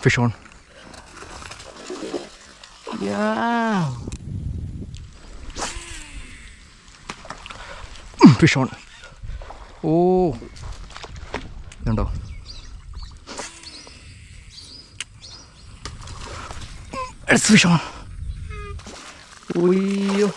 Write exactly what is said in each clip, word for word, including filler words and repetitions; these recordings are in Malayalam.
Fish on. Yeah. Fish on. Oh. No. It's fish on. Wee.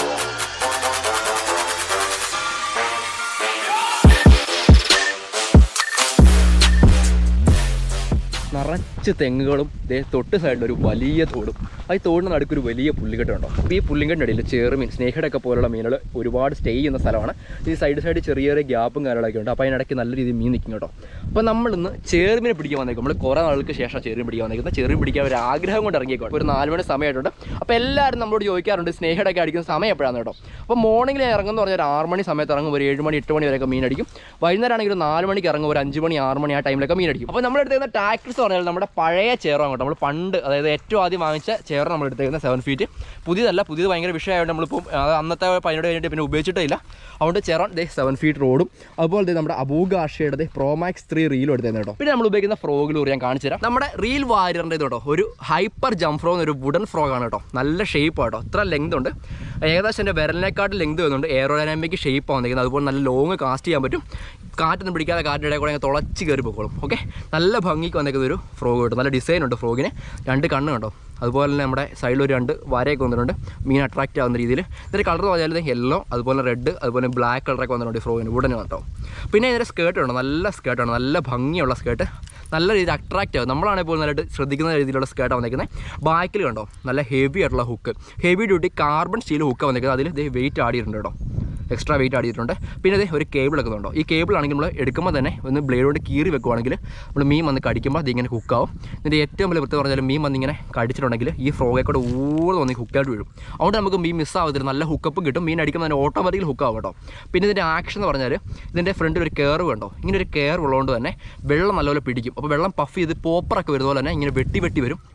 നിറച്ച് തെങ്ങുകളും ദേ തൊട്ട് സൈഡിലൊരു വലിയ തോടും. ആ ഈ തോടിന് നടുക്കൊരു വലിയ പുള്ളിക്കെട്ടുണ്ടോ. അപ്പോൾ ഈ പുള്ളിക്കെട്ടിൻ്റെ ഇടയിൽ ചെറുമീൻ സ്നേഹഡൊക്കെ പോലുള്ള മീനുകൾ ഒരുപാട് സ്റ്റേ ചെയ്യുന്ന സ്ഥലമാണ്. ഈ സൈഡ് സൈഡ് ചെറിയ ചെറിയ ഗ്യാപ്പും കാര്യങ്ങളൊക്കെ ഉണ്ട്. അപ്പോൾ അതിനിടയ്ക്ക് നല്ല രീതിയിൽ മീൻ നിൽക്കും കേട്ടോ. അപ്പോൾ നമ്മളിന്ന് ചെറുമീനെ പിടിക്കാൻ വന്നേക്കും. നമ്മൾ കുറേ നാൾക്ക് ശേഷം ചെറുമീൻ പിടിക്കാൻ വന്നേക്കുന്നത്. ചെറുമീൻ പിടിക്കാൻ ഒരു ആഗ്രഹം കൊണ്ട് ഇറങ്ങിയേക്കും. ഒരു നാല് മണി സമയമായിട്ടുണ്ട്. അപ്പോൾ എല്ലാവരും നമ്മളോട് ചോദിക്കാറുണ്ട് സ്നേഹഡൊക്കെ അടിക്കുന്ന സമയം എപ്പോഴാണ് കേട്ടോ. അപ്പോൾ മോർണിംഗിൽ ഇറങ്ങുന്ന പറഞ്ഞാൽ ഒരു ആറ് മണി സമയത്ത് ഇറങ്ങും. ഒരു ഏഴ് മണി എട്ട് മണി വരെയൊക്കെ മീൻ അടിക്കും. വൈകുന്നേരം ആണെങ്കിൽ ഒരു നാല് മണിക്ക് ഇറങ്ങും. ഒരു അഞ്ച് മണി ആറ് മണി ആ ടൈമിലൊക്കെ മീൻ അടിക്കും. അപ്പോൾ നമ്മളെടുത്തേക്കുന്ന ടാക്ടിക്സ് പറഞ്ഞാൽ നമ്മുടെ പഴയ ചേറാണ് കേട്ടോ. നമ്മൾ പണ്ട് അതായത് ഏറ്റവും ആദ്യം വാങ്ങിച്ച ചേർ നമ്മൾ എടുത്തേക്കുന്ന സെവൻ ഫീറ്റ് പുതിയതല്ല. പുതിയത് ഭയങ്കര വിഷയമായിട്ട് നമ്മളിപ്പം അന്നത്തെ പതിനോട് കഴിഞ്ഞിട്ട് പിന്നെ ഉപയോഗിച്ചിട്ടേ ഇല്ല. അതുകൊണ്ട് ചേറാൻ ദേ സെവൻ ഫീറ്റ് റോഡും അതുപോലെ തന്നെ നമ്മുടെ അബൂഗാഷയുടെ പ്രോമാക്സ് ത്രീ റീലും എടുത്തത് കേട്ടോ. പിന്നെ നമ്മൾ ഉപയോഗിക്കുന്ന ഫ്രോഗിലൂർ ഞാൻ കാണിച്ചു തരാം. നമ്മുടെ റീൽ വാരിയറിൻ്റെ കേട്ടോ ഒരു ഹൈപ്പർ ജംപ് ഫ്രോഗ് എന്നൊരു വുഡൻ ഫ്രോഗാണ് കേട്ടോ. നല്ല ഷേപ്പ് കേട്ടോ. ഇത്ര ലെങ്ത് ഉണ്ട്. ഏകദേശം എൻ്റെ വിരലിനെക്കാട്ട് ലെങ്ത് വരുന്നുണ്ട്. എയറോഡൈനാമിക് ഷേപ്പ് വന്നിരിക്കുന്നത്. അതുപോലെ നല്ല ലോങ് കാസ്റ്റ് ചെയ്യാൻ പറ്റും. കാറ്റൊന്നും പിടിക്കാതെ കാറ്റിൻ്റെ ഇടയിൽ കൂടെ തുളച്ച് കയറി പോയിക്കോളും. ഓക്കെ, നല്ല ഭംഗിക്ക് വന്നേക്കുന്ന ഒരു ഫ്രോഗ് കേട്ടോ. നല്ല ഡിസൈൻ ഉണ്ട് ഫ്രോഗിന്. രണ്ട് കണ്ണ് കണ്ടോ. അതുപോലെ തന്നെ നമ്മുടെ സൈഡിൽ ഒരു രണ്ട് വരയൊക്കെ വന്നിട്ടുണ്ട് മീൻ അട്രാക്റ്റ് ആവുന്ന രീതിയിൽ. ഇതിൻ്റെ കളർ പറഞ്ഞാൽ യെല്ലോ അതുപോലെ റെഡ് അതുപോലെ ബ്ലാക്ക് കളറൊക്കെ വന്നിട്ടുണ്ട് ഫ്രോഗിന് ഉടനെ കേട്ടോ. പിന്നെ ഇതിൻ്റെ സ്കേർട്ട് ഉണ്ടോ. നല്ല സ്കേർട്ടാണ്. നല്ല ഭംഗിയുള്ള സ്കേർട്ട്. നല്ല രീതിയിൽ അട്രാക്റ്റ് ആവും. നമ്മളാണെങ്കിൽ പോലും നല്ലതായിട്ട് ശ്രദ്ധിക്കുന്ന രീതിയിലുള്ള സ്കേർട്ടാണ് വന്നിരിക്കുന്നത്. ബാക്കിൽ കണ്ടോ നല്ല ഹെവി ആയിട്ടുള്ള hook. Heavy duty carbon steel ഹുക്കാണ് വന്നിരിക്കുന്നത്. അതിൽ ഇത് വെയിറ്റ് ആടിയിട്ടുണ്ട് കേട്ടോ. എക്സ്ട്രാ വെയിറ്റ് ആടിയിട്ടുണ്ട്. പിന്നെ ഇത് ഒരു കേബിൾ ഒക്കെ ഉണ്ടോ. ഈ കേബിൾ ആണെങ്കിൽ നമ്മൾ എടുക്കുമ്പോൾ തന്നെ ഒന്ന് ബ്ലേഡ് കൊണ്ട് കീറി വെക്കുവാണെങ്കിൽ നമ്മൾ മീൻ വന്ന് കടിക്കുമ്പോൾ അതിങ്ങനെ ഹുക്കാവും. ഇതിൻ്റെ ഏറ്റവും വലിയ പ്രത്യേകത പറഞ്ഞാൽ മീൻ വന്ന് ഇങ്ങനെ കടിച്ചിട്ടുണ്ടെങ്കിൽ ഈ ഫ്രോഗെ കൂടെ ഊർന്ന് വന്ന് ഹുക്കായിട്ട് വീഴും. അതുകൊണ്ട് നമുക്ക് മീൻ മിസ്സാവത്തില്ല. നല്ല ഹുക്കപ്പ് കിട്ടും. മീൻ അടിക്കുമ്പോൾ തന്നെ ഓട്ടോമാറ്റിക്കലി ഹുക്കാവും കേട്ടോ. പിന്നെ ഇതിൻ്റെ ആക്ഷൻ എന്ന് പറഞ്ഞാൽ ഇതിൻ്റെ ഫ്രണ്ടിൽ ഒരു കെയർവ് കണ്ടോ. ഇങ്ങനെ ഒരു കെയർ ഉള്ളതുകൊണ്ട് തന്നെ വെള്ളം നല്ലപോലെ പിടിക്കും. അപ്പോൾ വെള്ളം പഫ് ചെയ്ത് പോപ്പറൊക്കെ വരുന്ന പോലെ തന്നെ ഇങ്ങനെ വെട്ടി വെട്ടി വരും.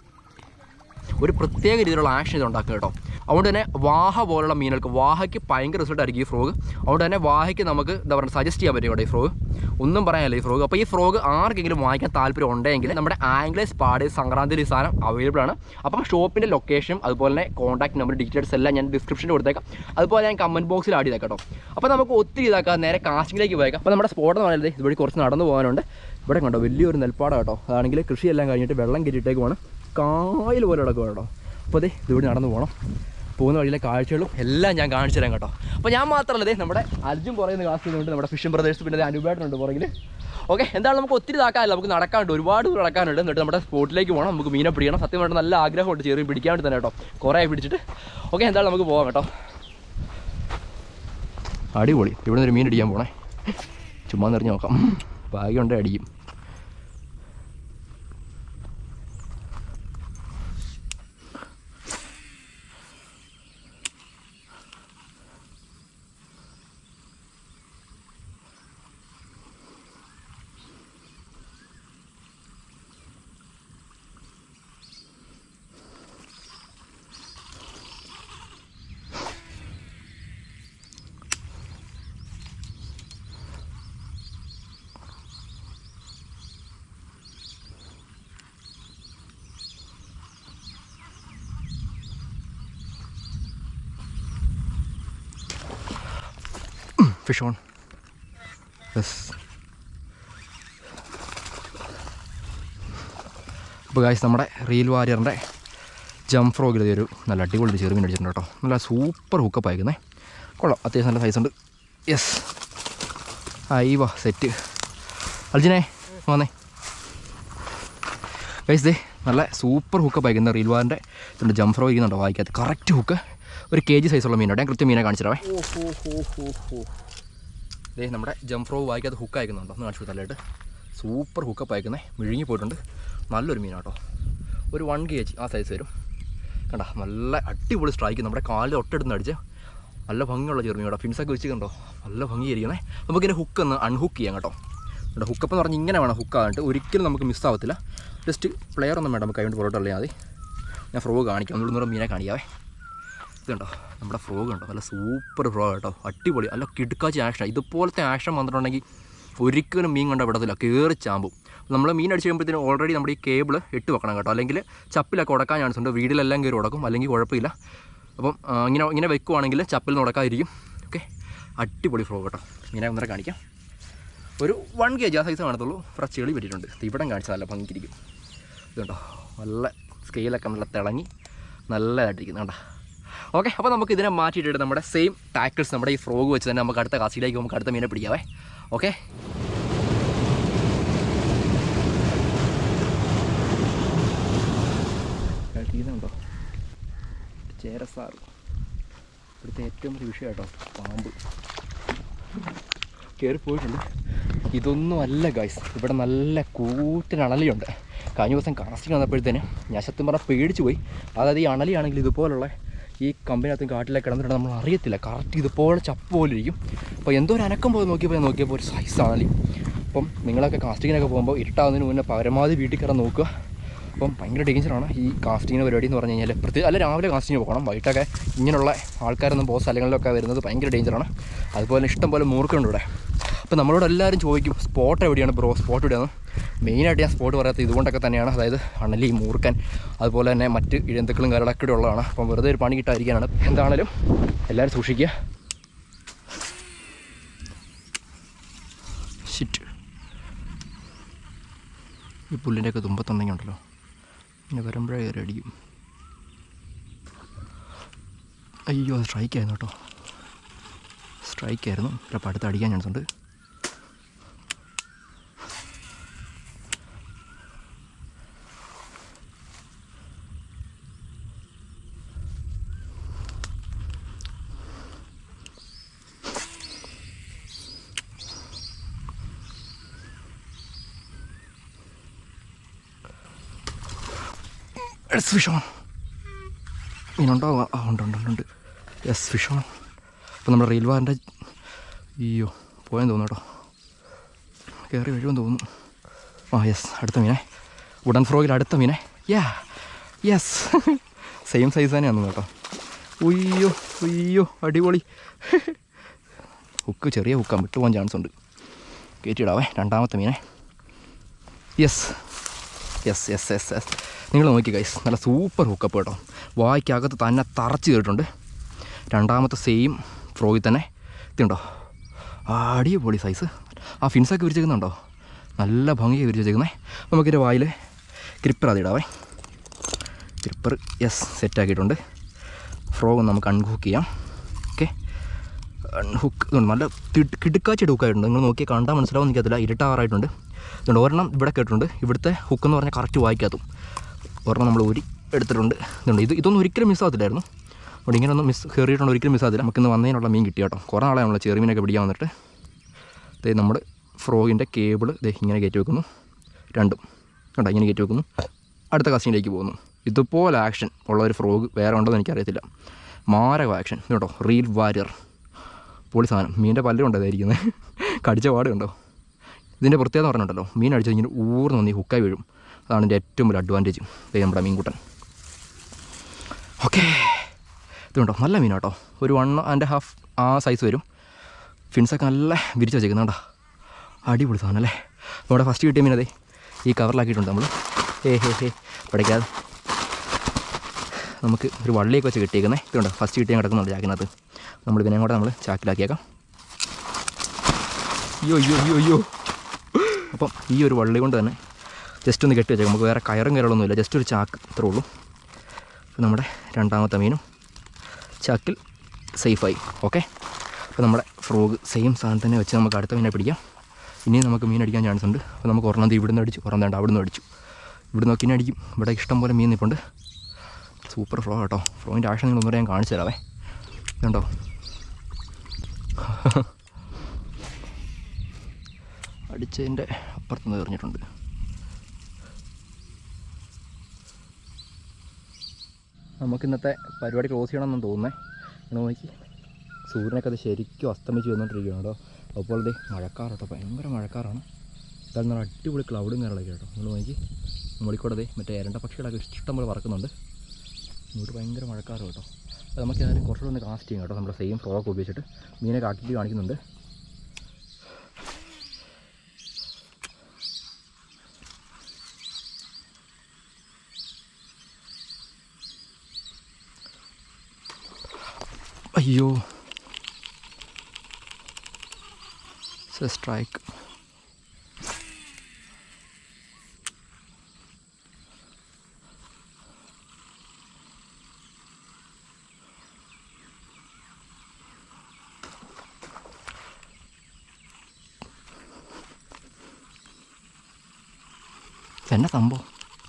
ഒരു പ്രത്യേക രീതിയിലുള്ള ആക്ഷൻ ഇത് ഉണ്ടാക്കുക കേട്ടോ. അതുകൊണ്ട് തന്നെ വാഹ പോലുള്ള മീനുകൾക്ക് വാഹയ്ക്ക് ഭയങ്കര റിസൾട്ട് ആയിരിക്കും ഈ ഫ്രോഗ്. അതുകൊണ്ട് തന്നെ വാഹയ്ക്ക് നമുക്ക് എന്താ പറയുക സജസ്റ്റ് ചെയ്യാൻ പറ്റും കേട്ടോ ഈ ഫ്രോഗ്. ഒന്നും പറയാനില്ല ഈ ഫ്രോഗ്. അപ്പോൾ ഈ ഫ്രോഗ് ആർക്കെങ്കിലും വാങ്ങിക്കാൻ താല്പര്യം ഉണ്ടെങ്കിൽ നമ്മുടെ ആംഗ്ലേസ് പാട് സംക്രാന്തിയിൽ ഈ സാധനം അവൈലബിൾ ആണ്. അപ്പം ഷോപ്പിൻ്റെ ലൊക്കേഷനും അതുപോലെ തന്നെ കോൺടാക്ട് നമ്പർ ഡീറ്റെയിൽസ് എല്ലാം ഞാൻ ഡിസ്ക്രിപ്ഷനിൽ കൊടുത്തേക്കാം. അതുപോലെ ഞാൻ കമൻറ്റ് ബോക്സിൽ ആഡ് ചെയ്തേക്കാം കേട്ടോ. അപ്പോൾ നമുക്ക് ഒത്തിരി ഇതാക്കാം. നേരെ കാസ്റ്റിംഗിലേക്ക് പോയേക്കാം. അപ്പോൾ നമ്മുടെ സ്പോട്ട് എന്ന് പറയുന്നത് ഇതുവഴി കുറച്ച് നടന്നു പോകാനുണ്ട്. ഇവിടെ കണ്ടോ വലിയൊരു നെൽപ്പാട കേട്ടോ. അതാണെങ്കിൽ കൃഷിയെല്ലാം കഴിഞ്ഞിട്ട് വെള്ളം കയറ്റിയിട്ടേക്ക് വേണം. കായൽ പോലെ കിടക്കും കേട്ടോ. അപ്പോൾ അതെ ഇതുവഴി നടന്നു പോകണം. പോകുന്ന വഴിയിലെ കാഴ്ചകളും എല്ലാം ഞാൻ കാണിച്ചു തരാം കേട്ടോ. അപ്പോൾ ഞാൻ മാത്രമല്ല നമ്മുടെ അർജുൻ പുറകിൽ ക്ലാസ് ചെയ്യുന്നുണ്ട്. നമ്മുടെ ഫിഷിംഗ് ബ്രദേഴ്സ് പിന്നെ അനുപേട്ടനുണ്ട് പുറകിൽ. ഓക്കെ, എന്തായാലും നമുക്ക് ഒത്തിരി ഇതാക്കാനില്ല. നമുക്ക് നടക്കാനുണ്ട്. ഒരുപാട് നടക്കാനുണ്ട്. എന്നിട്ട് നമ്മുടെ സ്പോട്ടിലേക്ക് പോകണം. നമുക്ക് മീനെ പിടിക്കണം. സത്യമായിട്ട് നല്ല ആഗ്രഹമുണ്ട് ചെറിയ പിടിക്കാൻ വേണ്ടി തന്നെ കേട്ടോ. കുറേ ആയി പിടിച്ചിട്ട്. ഓക്കെ, എന്തായാലും നമുക്ക് പോകാം കേട്ടോ. അടിപൊളി. ഇവിടെ നിന്ന് ഒരു മീൻ അടിക്കാൻ പോകണേ. ചുമ്മാ നിറഞ്ഞ് നോക്കാം. ഭാഗ്യമുണ്ടേ അടിക്കും. Fish on. Yes. അപ്പോൾ ഗായ്സ് നമ്മുടെ റീൽ വാരിയറിൻ്റെ ജംപ് ഫ്രോഗിൽ ഒരു നല്ല അടിപൊളി ചെറുമീൻ അടിച്ചിട്ടുണ്ട് കേട്ടോ. നല്ല സൂപ്പർ ഹുക്കപ്പ് അയക്കുന്നേ. കൊള്ളാം, അത്യാവശ്യം നല്ല സൈസുണ്ട്. Yes, അയ്യവ set. അൽജിനെ വന്നേ ഗൈസ്. ദേ നല്ല സൂപ്പർ ഹുക്കപ്പ് അയക്കുന്ന റീൽ വാറിൻ്റെ ഇതിൻ്റെ ജംപ് ഫ്രോഗ് ഇരിക്കുന്നുണ്ടോ വായിക്കാത്ത കറക്റ്റ് ഹുക്ക്. ഒരു കെ ജി സൈസുള്ള മീനാണ്. ഞാൻ കൃത്യം മീനെ കാണിച്ചിടാവേ. ദേ നമ്മുടെ ജംപ് ഫ്രോഗ് വായിക്കാത്ത ഹുക്ക് അയക്കുന്നുണ്ടോ ഒന്ന് കാണിച്ചു തലയിട്ട്. Super hookup അയക്കുന്നേ. മിഴുങ്ങി പോയിട്ടുണ്ട്. നല്ലൊരു മീനാട്ടോ. ഒരു വൺ കെ ജി ആ സൈസ് വരും. കണ്ട നല്ല അടിപൊളി സ്ട്രൈക്ക്. നമ്മുടെ കാലിൽ ഒട്ടെടുത്ത് അടിച്ച് നല്ല ഭംഗിയുള്ള ചെറുമീൻ കേട്ടോ. ഫിൻസൊക്കെ വെച്ച് കണ്ടോ നല്ല ഭംഗിയായിരിക്കണേ. നമുക്കിതിനെ ഹുക്ക് ഒന്ന് അൺഹുക്ക് ചെയ്യാം കേട്ടോ. കേട്ടോ ഹുക്കപ്പ് എന്ന് പറഞ്ഞാൽ ഇങ്ങനെ വേണം ഹുക്കായിട്ട്. ഒരിക്കലും നമുക്ക് മിസ്സാവത്തില്ല. ജസ്റ്റ് പ്ലെയർ ഒന്നും വേണ്ട. നമുക്ക് കൈ കൊണ്ട് പുറത്തോട്ടല്ലേ മതി. ഞാൻ ഫ്രോഗ് കാണിക്കാം. ഒന്നുകൂടെ നൂറ് മീനെ കാണിക്കാവേ. ഇതുണ്ടോ നമ്മുടെ ഫ്രോഗ് ഉണ്ടോ. നല്ല സൂപ്പർ ഫ്രോഗ് കേട്ടോ. അടിപൊളി നല്ല കിടുക്കാച്ചി ആക്ഷൻ. ഇതുപോലത്തെ ആക്ഷൻ വന്നിട്ടുണ്ടെങ്കിൽ ഒരിക്കലും മീൻ കണ്ട വിടത്തില്ല. കയറി ചാമ്പും. നമ്മൾ മീൻ അടിച്ച് കഴിയുമ്പോഴത്തേനും ഓൾറെഡി നമ്മുടെ ഈ കേബിൾ ഇട്ട് വെക്കണം കേട്ടോ, അല്ലെങ്കിൽ ചപ്പിലൊക്കെ ഉടക്കാൻ ചാൻസ് ഉണ്ട്. വീട്ടിലെല്ലാം കയറി ഉടക്കും, അല്ലെങ്കിൽ കുഴപ്പമില്ല. അപ്പം ഇങ്ങനെ ഇങ്ങനെ വെക്കുവാണെങ്കിൽ ചപ്പിൽ നിന്ന് ഉടക്കാതിരിക്കും. ഓക്കെ, അടിപൊളി ഫ്രോഗ് കേട്ടോ. മീനെ ഒന്നര കാണിക്കാം. ഒരു വൺ കെ ജി ആ സൈസ് കാണത്തുള്ളൂ. ഫ്രഷ് ചെളി പറ്റിയിട്ടുണ്ട്. ഇവിടം കാണിച്ചാൽ നല്ല ഭംഗിക്കിരിക്കും. ഇതുണ്ടോ, നല്ല സ്കെയിലൊക്കെ നല്ല തിളങ്ങി നല്ലതായിട്ടിരിക്കുന്നു കേട്ടോ. ഓക്കെ, അപ്പോൾ നമുക്ക് ഇതിനെ മാറ്റിയിട്ടിട്ട് നമ്മുടെ സെയിം ടാക്കിൾസ് നമ്മുടെ ഈ ഫ്രോഗ് വെച്ച് തന്നെ നമുക്ക് അടുത്ത കാസിലേക്ക് നമുക്ക് അടുത്ത മീനെ പിടിക്കാവേ. ഓക്കെ, ഇതുണ്ടോ ചേരസാറ്, ഇവിടുത്തെ ഏറ്റവും വലിയ വിഷയം കേട്ടോ, പാമ്പ് കയറി പോയിട്ടുണ്ട്. ഇതൊന്നും അല്ല ഗൈസ്, ഇവിടെ നല്ല കൂറ്റൻ അണലിയുണ്ട്. കഴിഞ്ഞ ദിവസം കാസ്റ്റിംഗ് വന്നപ്പോഴത്തേന് ഞാൻ സത്യം പറഞ്ഞാൽ പേടിച്ച് പോയി. അതായത് ഈ അണലിയാണെങ്കിൽ ഇതുപോലുള്ള ഈ കമ്പനിനകത്തും കാട്ടിലേക്ക് കിടന്നിട്ട് നമ്മൾ അറിയത്തില്ല, കറക്റ്റ് ഇതുപോലെ ചപ്പ് പോലെ ഇരിക്കും. അപ്പോൾ എന്തോ ഒരു അനക്കം പോയി നോക്കിയപ്പോൾ നോക്കിയപ്പോൾ ഒരു സൈസ് അണലി. അപ്പം നിങ്ങളൊക്കെ കാസ്റ്റിങ്ങിനൊക്കെ പോകുമ്പോൾ ഇരുട്ടാവുന്നതിന് മുന്നേ പരമാവധി വീട്ടിൽ കയറാൻ നോക്കുക. അപ്പം ഭയങ്കര ഡേഞ്ചറാണ് ഈ കാസ്റ്റിങ്ങിന് പരിപാടി എന്ന് പറഞ്ഞു കഴിഞ്ഞാൽ. പ്രത്യേകം അല്ല, രാവിലെ കാസ്റ്റിങ്ങിന് പോകണം. വൈകിട്ടൊക്കെ ഇങ്ങനെയുള്ള ആൾക്കാരൊന്നും പോകുന്ന സ്ഥലങ്ങളിലൊക്കെ വരുന്നത് ഭയങ്കര ഡേഞ്ചറാണ്. അതുപോലെ ഇഷ്ടം പോലെ മൂർക്കുണ്ട് ഇവിടെ. അപ്പോൾ നമ്മളോട് എല്ലാവരും ചോദിക്കും സ്പോട്ട് എവിടെയാണ് ബ്രോ, സ്പോട്ട് എവിടെയാണ്. മെയിനായിട്ട് ഞാൻ സ്പോട്ട് പറയാത്തത് ഇതുകൊണ്ടൊക്കെ തന്നെയാണ്. അതായത് അണലി, മൂർക്കൻ, അതുപോലെ തന്നെ മറ്റ് ഇഴന്തുക്കളും കാര്യങ്ങളൊക്കെ ഉള്ളതാണ്. അപ്പം വെറുതെ ഒരു പണി കിട്ടാതിരിക്കാനാണ്. എന്താണേലും എല്ലാവരും സൂക്ഷിക്കുക. ഷിറ്റ്, ഈ പുല്ലിൻ്റെയൊക്കെ തുമ്പത്തുണ്ടെങ്കിൽ ഉണ്ടല്ലോ പിന്നെ വരുമ്പോഴേ കയറി അടിക്കും. അയ്യോ, സ്ട്രൈക്കായിരുന്നു കേട്ടോ, സ്ട്രൈക്കായിരുന്നു. ചിലപ്പോൾ അടുത്ത് അടിക്കാൻ ചാൻസ് ഉണ്ട്. Yes, fish on. മീനുണ്ടോ? ആ, ഉണ്ട് ഉണ്ട് ഉണ്ട്. Yes, fish on. അപ്പോൾ നമ്മുടെ റെയിൽ വാറിൻ്റെ അയ്യോ പോയെന്ന് തോന്നുന്നു കേട്ടോ, കയറി കഴിയുമെന്ന് തോന്നുന്നു. ആ യെസ്, അടുത്ത മീനെ, വുഡൻ ഫ്രോഗിൽ അടുത്ത മീനെ. യാ യെസ്, സെയിം സൈസ് തന്നെയാണ് കേട്ടോ. ഉയ്യോ ഉയ്യോ, അടിപൊളി. ഹുക്ക് ചെറിയ ഹുക്കാണ്, വിട്ടു പോകാൻ ചാൻസ് ഉണ്ട്. കയറ്റിയിടാവേ രണ്ടാമത്തെ മീനെ. Yes yes yes yes yes നിങ്ങൾ നോക്കി ഗൈസ്, നല്ല സൂപ്പർ ഹുക്കപ്പ് കേട്ടോ. വായ്ക്കകത്ത് തന്നെ തറച്ച് കയറിയിട്ടുണ്ട്. രണ്ടാമത്തെ സെയിം ഫ്രോഗിൽ തന്നെ ഇതുണ്ടോ, അടിപൊളി സൈസ്. ആ ഫിൻസൊക്കെ വിരിച്ചേക്കുന്നുണ്ടോ, നല്ല ഭംഗിയായി വിരിച്ചേക്കുന്നത്. നമുക്കിൻ്റെ വായിൽ ക്രിപ്പർ അതിടാവേ. ക്രിപ്പർ യെസ് സെറ്റാക്കിയിട്ടുണ്ട്. ഫ്രോഗ് നമുക്ക് അൺഹുക്ക് ചെയ്യാം. ഓക്കെ, അൺഹുക്ക് ഇതുണ്ട്, നല്ല കിടുക്കാച്ചിട്ട് ഹുക്കായിട്ടുണ്ട്. നിങ്ങൾ നോക്കിയാൽ കണ്ടാൽ മനസ്സിലാവും, എനിക്കതില്ല, ഇരുട്ടാറായിട്ടുണ്ട്. ഇതുകൊണ്ട് ഒരെണ്ണം ഇവിടെ കേട്ടിട്ടുണ്ട്. ഇവിടുത്തെ ഹുക്കെന്ന് പറഞ്ഞാൽ കറക്റ്റ് വായിക്കാത്തും ഒരെണ്ണം നമ്മൾ ഊരി എടുത്തിട്ടുണ്ട്. ഇതുണ്ട്, ഇത് ഇതൊന്നും ഒരിക്കലും മിസ്സാകത്തില്ലായിരുന്നു. അതുകൊണ്ട് ഇങ്ങനെയൊന്നും മിസ് കയറിയിട്ടുണ്ട്, ഒരിക്കലും മിസ്സാകത്തില്ല. നമുക്കിന്ന് വന്നതിനുള്ള മീൻ കിട്ടി കേട്ടോ. കുറേ നാളെ നമ്മൾ ചെറുമീനൊക്കെ പിടിക്കാൻ വന്നിട്ട്. ദേ നമ്മൾ ഫ്രോഗിൻ്റെ കേബിൾ ദേ ഇങ്ങനെ കയറ്റി വെക്കുന്നു, രണ്ടും കേട്ടോ, ഇങ്ങനെ കയറ്റി വെക്കുന്നു. അടുത്ത കസിനിലേക്ക് പോകുന്നു. ഇതുപോലെ ആക്ഷൻ ഉള്ള ഒരു ഫ്രോഗ് വേറെ ഉണ്ടോ എന്ന് എനിക്കറിയത്തില്ല. മാരക ആക്ഷൻ കേട്ടോ, റീൽ വാരിയർ, പൊളി സാധനം. മീനിൻ്റെ പല്ലും ഉണ്ടോ ഇതായിരിക്കുന്നത്, കടിച്ച പാടുണ്ടോ. ഇതിൻ്റെ പ്രത്യേകത പറഞ്ഞിട്ടുണ്ടല്ലോ, മീൻ അടിച്ച് ഇങ്ങനെ ഊർന്ന് വന്ന് ഈ ഹുക്കായി വീഴും. അതാണ് എൻ്റെ ഏറ്റവും വലിയ അഡ്വാൻറ്റേജ്. ഇത് നമ്മുടെ മീൻകുട്ടൻ. ഓക്കെ, ഇതുണ്ടോ നല്ല മീൻ കേട്ടോ, ഒരു വൺ ആൻഡ് ഹാഫ് ആ സൈസ് വരും. ഫിൻസൊക്കെ നല്ല വിരിച്ച് വെച്ചേക്കുന്നുണ്ടോ, അടിപൊളി സാധനം അല്ലേ. നമ്മുടെ ഫസ്റ്റ് കിട്ടിയ മീൻ അതെ ഈ കവറിലാക്കിയിട്ടുണ്ട് നമ്മൾ. ഏ ഹേ ഹേ പഠിക്കാതെ നമുക്ക് ഒരു വള്ളിയൊക്കെ വെച്ച് കിട്ടിയേക്കുന്നത്. ഇതുണ്ടോ ഫസ്റ്റ് കിട്ടിയാൽ കിടക്കുന്നുണ്ട് ചാക്കിനകത്ത്. നമ്മൾ ഇതിനെ കൂടെ നമ്മൾ ചാക്കിലാക്കിയേക്കാം. അയ്യോ അയ്യോ അയ്യോ അയ്യോ. അപ്പം ഈ ഒരു വള്ളി കൊണ്ട് തന്നെ ജസ്റ്റ് ഒന്ന് കെട്ടി വെച്ചേക്കാം. നമുക്ക് വേറെ കയറും കയറുകളൊന്നുമില്ല, ജസ്റ്റ് ഒരു ചാക്ക് ഇത്രേ ഉള്ളൂ. നമ്മുടെ രണ്ടാമത്തെ മീനും ചാക്കിൽ സേഫായി. ഓക്കെ, അപ്പോൾ നമ്മുടെ ഫ്രോഗ് സെയിം സാധനം തന്നെ വെച്ച് നമുക്ക് അടുത്ത മീനെ പിടിക്കാം. ഇനിയും നമുക്ക് മീൻ അടിക്കാൻ ചാൻസ് ഉണ്ട്. അപ്പോൾ നമുക്ക് ഒരെണ്ണം ഇവിടെ നിന്ന് അടിച്ചു, ഒരെണ്ണം വേണ്ട അവിടെ നിന്ന് അടിച്ചു. ഇവിടെ നോക്കി ഇനി അടിക്കും. ഇവിടെ ഇഷ്ടം പോലെ മീൻ നിൽപ്പുണ്ട്. സൂപ്പർ ഫ്രോ കേട്ടോ. ഫ്രോയിൻ്റെ ആക്ഷൻ നിങ്ങൾ ഒന്നുകൂടെ ഞാൻ കാണിച്ചു തരാവേ. ഇതുണ്ടോ, അടിച്ചതിൻ്റെ അപ്പുറത്തുനിന്ന് എറിഞ്ഞിട്ടുണ്ട്. നമുക്കിന്നത്തെ പരിപാടി ക്ലോസ് ചെയ്യണമെന്ന് തോന്നുന്നേ. നിങ്ങൾ നോക്കി സൂര്യനൊക്കെ അത് ശരിക്കും അസ്തമിച്ച് വന്നുകൊണ്ടിരിക്കുകയാണ് കേട്ടോ. അപ്പോൾ ഇത് മഴക്കാറ് കേട്ടോ, ഭയങ്കര മഴക്കാറാണ്. ഇതാൽ നല്ല അടിപൊളി ക്ലൗഡും കാര്യങ്ങളൊക്കെ കേട്ടോ. നിങ്ങൾ നോക്കി നമ്മളിക്കൂടെ ദേ മറ്റേ ഇരണ്ട പക്ഷികളൊക്കെ ഇഷ്ടം പോലെ പറക്കുന്നുണ്ട്. ഇങ്ങോട്ട് ഭയങ്കര മഴക്കാറ് കേട്ടോ. അപ്പോൾ നമുക്ക് അതിന് കുറച്ചുകൂടെ ഒന്ന് കാസ്റ്റ് ചെയ്യും കേട്ടോ. നമ്മുടെ സെയിം ഫ്രോക്ക് ഉപയോഗിച്ചിട്ട് മീനെ കാട്ടിട്ട് കാണിക്കുന്നുണ്ട്. അയ്യോ, സ്ട്രൈക്ക്. എന്നാ സംഭവം?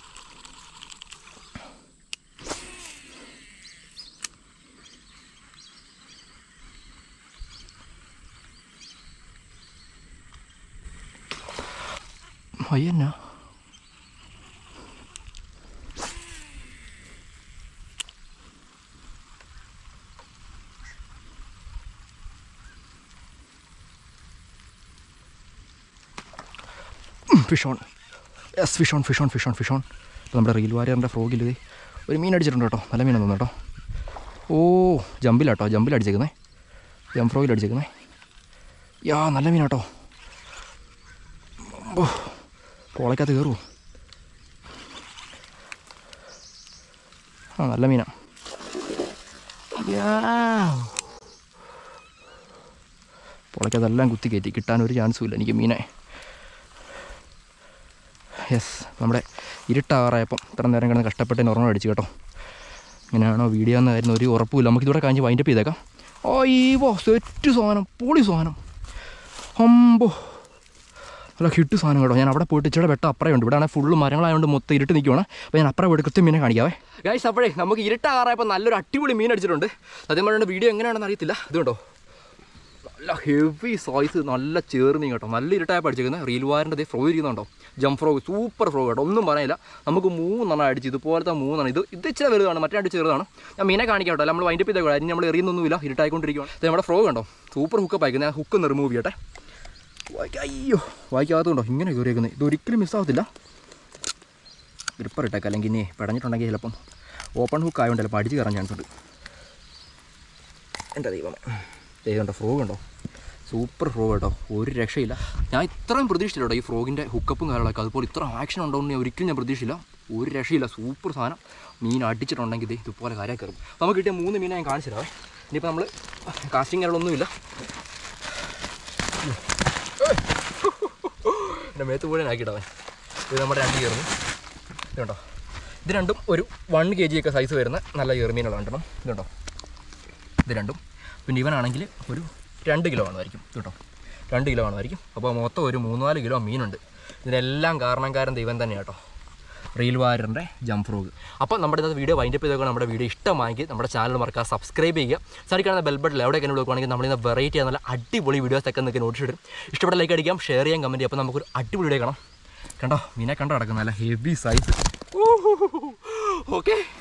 അയ്യന്നാ fish on. Yes, fish on, fish on, fish on, fish on. ഇപ്പോൾ നമ്മുടെ റീൽ വാരിയറിൻ്റെ ഫ്രോഗിൽ ഇത് ഒരു മീൻ അടിച്ചിട്ടുണ്ട് കേട്ടോ. നല്ല മീനാണ് തോന്നുന്നു കേട്ടോ. ഓ, ജമ്പിലാട്ടോ, ജമ്പിൽ അടിച്ചേക്കുന്നേ, ജംപ് ഫ്രോഗിൽ അടിച്ചേക്കുന്നേ. യാ, നല്ല മീനാട്ടോ. ഓ, പോളയ്ക്കകത്ത് കയറുമോ? ആ, നല്ല മീനാ. പോളയ്ക്കകത്തെല്ലാം കുത്തി കയറ്റി, കിട്ടാനൊരു ചാൻസും ഇല്ല എനിക്ക് മീനെ. യെസ്, നമ്മുടെ ഇരുട്ടാറായപ്പം ഇത്ര നേരം കിടന്ന് കഷ്ടപ്പെട്ട് ഉറങ്ങ അടിച്ചു കേട്ടോ. ഇങ്ങനെയാണോ വീഡിയോ എന്നായിരുന്നു ഒരു ഉറപ്പുമില്ല. നമുക്കിതൂടെ കഴിഞ്ഞ് വൈൻഡപ്പ് ചെയ്തേക്കാം. ഓയ്യോ, സെറ്റ് സാധനം, പൊളി സാധനം. അമ്പോ, അല്ല ഹിറ്റ് സാധനം കേട്ടോ. ഞാൻ അവിടെ പോയിട്ട് ഇച്ചിരി വെട്ടം അപ്പുറമുണ്ട്. ഇവിടെ ആണെങ്കിൽ ഫുള്ള് മരങ്ങളായതുകൊണ്ട് മൊത്തം ഇരുട്ട് നിൽക്കുവാണ്. അപ്പോൾ ഞാൻ അപ്പുറം പോയിട്ട് കൃത്യം മീനെ കാണിക്കാവേ. ഗൈസ്, അപ്പോഴേ നമുക്ക് ഇരുട്ടാറായപ്പോൾ നല്ലൊരു അടിപൊളി മീൻ അടിച്ചിട്ടുണ്ട്. സത്യം പറഞ്ഞാൽ വീഡിയോ എങ്ങനെയാണെന്ന് അറിയത്തില്ല. ഇതുകൊണ്ടോ നല്ല ഹെവി സൈസ്, നല്ല ചേർമീൻ കേട്ടോ. നല്ല ഇരുട്ടായപ്പോൾ അടിച്ചേക്കുന്നത്. റീൽ വാറിൻ്റെ ഫ്രോ ഇരിക്കുന്നുണ്ടോ, ജംപ് ഫ്രോഗ്, സൂപ്പർ ഫ്രോഗ് കേട്ടോ. ഒന്നും പറയാനില്ല. നമുക്ക് മൂന്നെണ്ണം അടിച്ച്, ഇതുപോലത്തെ മൂന്നെണ്ണം. ഇത് ഇത് ഇച്ചിരി വലുതാണ്, മറ്റേ രണ്ട് ചെറുതാണ്. ഞാൻ മീനെ കാണിക്കാം കേട്ടോ. നമ്മൾ വൈൻഡപ്പ് ചെയ്തേക്കാം. അതിന് നമ്മൾ എറിയുന്നൊന്നുമില്ല, ഇരുട്ടായിക്കൊണ്ടിരിക്കുകയാണ്. ഇത് നമ്മുടെ ഫ്രോഗ് കണ്ടോ, സൂപ്പർ ഹുക്കപ്പ് അയക്കുന്നത്. ഞാൻ ഹുക്ക് ഒന്ന് റിമൂവ് ചെയ്യട്ടെ. അയ്യോ, വായിക്കാത്തതുണ്ടോ ഇങ്ങനെ കയറിയേക്കുന്നത്. ഇതൊരിക്കലും മിസ്സാകത്തില്ല. ഗ്രിപ്പർ ഇട്ടേക്കാം, അല്ലെങ്കിൽ ഇനി പടഞ്ഞിട്ടുണ്ടെങ്കിൽ ചിലപ്പം ഓപ്പൺ ഹുക്ക് ആയതുകൊണ്ട് ചിലപ്പോൾ അടിച്ച് കയറാൻ ചാൻസ് ഉണ്ട്. എൻ്റെ ദൈവമേ, ദൈവമുണ്ടോ ഫ്രോഗ് ഉണ്ടോ, സൂപ്പർ ഫ്രോഗ് കേട്ടോ. ഒരു രക്ഷയില്ല. ഞാൻ ഇത്രയും പ്രതീക്ഷിച്ചില്ല കേട്ടോ ഈ ഫ്രോഗിൻ്റെ ഹുക്കപ്പും കാര്യങ്ങളൊക്കെ. അതുപോലെ ഇത്ര ആക്ഷൻ ഉണ്ടോയെന്ന് ഒരിക്കലും ഞാൻ പ്രതീക്ഷിച്ചില്ല. ഒരു രക്ഷയില്ല, സൂപ്പർ സാധനം. മീൻ അടിച്ചിട്ടുണ്ടെങ്കിൽ ഇത് ഇതുപോലെ കാര്യം കയറും. നമുക്ക് കിട്ടിയ മൂന്ന് മീനെ ഞാൻ കാണിച്ചു തരാം. ഇനിയിപ്പോൾ നമ്മൾ കാസ്റ്റിംഗ് കാര്യങ്ങളൊന്നുമില്ല. എൻ്റെ മേത്ത് കൂടെ ആക്കിയിട്ടവൻ. ഇത് നമ്മുടെ രണ്ട് ചേർന്ന് ഇതുണ്ടോ. ഇത് രണ്ടും ഒരു വൺ കെ ജി ഒക്കെ സൈസ് വരുന്ന നല്ല ചെറുമീനുകൾ രണ്ടെണ്ണം. ഇതുണ്ടോ, ഇത് രണ്ടും. പിന്നെ ഇവനാണെങ്കിൽ ഒരു രണ്ട് കിലോ കാണുമായിരിക്കും കേട്ടോ. രണ്ട് കിലോ കാണുമായിരിക്കും. അപ്പോൾ മൊത്തം ഒരു മൂന്നാല് കിലോ മീനുണ്ട്. ഇതിനെല്ലാം കാരണക്കാരൻ ദൈവം തന്നെയാണ് കേട്ടോ, റീൽ വാരിയറിൻ്റെ ജംപ് ഫ്രോഗ്. അപ്പോൾ നമ്മുടെ ഇന്നത്തെ വീഡിയോ വൈൻഡപ്പ് ചെയ്തൊക്കെ നമ്മുടെ വീഡിയോ ഇഷ്ടമായെങ്കിൽ നമ്മുടെ ചാനൽ മറക്കുക, സബ്സ്ക്രൈബ് ചെയ്യുക. സൈഡിൽ കാണുന്ന ബെൽ ബട്ടൺ എവിടെയൊക്കെ കൊടുക്കുകയാണെങ്കിൽ നമ്മളിന്ന് വെറൈറ്റി ചെയ്യുന്ന നല്ല അടിപൊളി വീഡിയോസൊക്കെ നിങ്ങൾക്ക് നോട്ടീസ് ഇടും. ഇഷ്ടപ്പെട്ട ലൈക്ക് അടിക്കാം, ഷെയർ ചെയ്യാം, കമൻറ്റ് ചെയ്യാം. അപ്പോൾ നമുക്കൊരു അടിപൊളി വീഡിയോ കാണാം. കണ്ടോ, മീനെ കണ്ടോ കിടക്കുന്ന നല്ല ഹെവി സൈസ്. ഓക്കെ.